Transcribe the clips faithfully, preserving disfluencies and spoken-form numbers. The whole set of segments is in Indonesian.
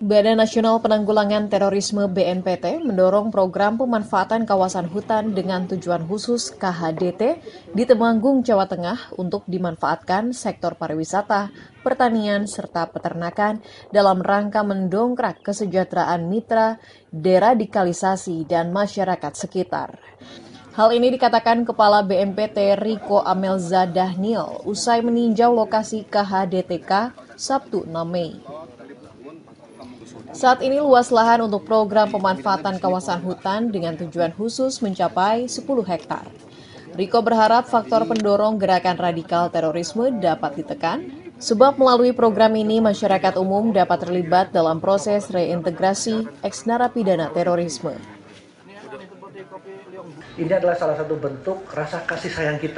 Badan Nasional Penanggulangan Terorisme B N P T mendorong program pemanfaatan kawasan hutan dengan tujuan khusus K H D T di Temanggung, Jawa Tengah untuk dimanfaatkan sektor pariwisata, pertanian, serta peternakan dalam rangka mendongkrak kesejahteraan mitra, deradikalisasi, dan masyarakat sekitar. Hal ini dikatakan Kepala B N P T Riko Amelza Dahnil usai meninjau lokasi K H D T K Sabtu enam Mei. Saat ini luas lahan untuk program pemanfaatan kawasan hutan dengan tujuan khusus mencapai sepuluh hektar. Riko berharap faktor pendorong gerakan radikal terorisme dapat ditekan, sebab melalui program ini masyarakat umum dapat terlibat dalam proses reintegrasi eks-narapidana terorisme. Ini adalah salah satu bentuk rasa kasih sayang kita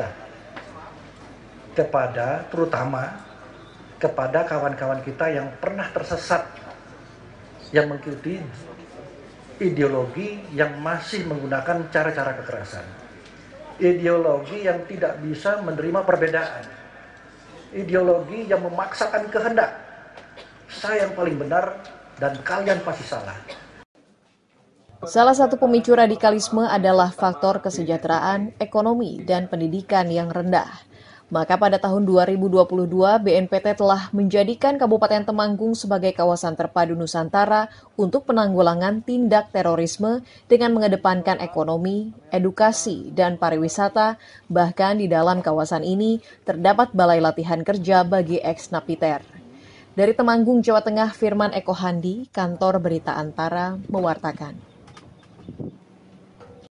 kepada, terutama kepada kawan-kawan kita yang pernah tersesat, yang mengikuti ideologi yang masih menggunakan cara-cara kekerasan, ideologi yang tidak bisa menerima perbedaan, ideologi yang memaksakan kehendak, saya yang paling benar dan kalian pasti salah. Salah satu pemicu radikalisme adalah faktor kesejahteraan, ekonomi, dan pendidikan yang rendah. Maka pada tahun dua ribu dua puluh dua, B N P T telah menjadikan Kabupaten Temanggung sebagai kawasan terpadu Nusantara untuk penanggulangan tindak terorisme dengan mengedepankan ekonomi, edukasi, dan pariwisata. Bahkan di dalam kawasan ini terdapat balai latihan kerja bagi eks-napiter. Dari Temanggung, Jawa Tengah, Firman Eko Handi, Kantor Berita Antara, mewartakan.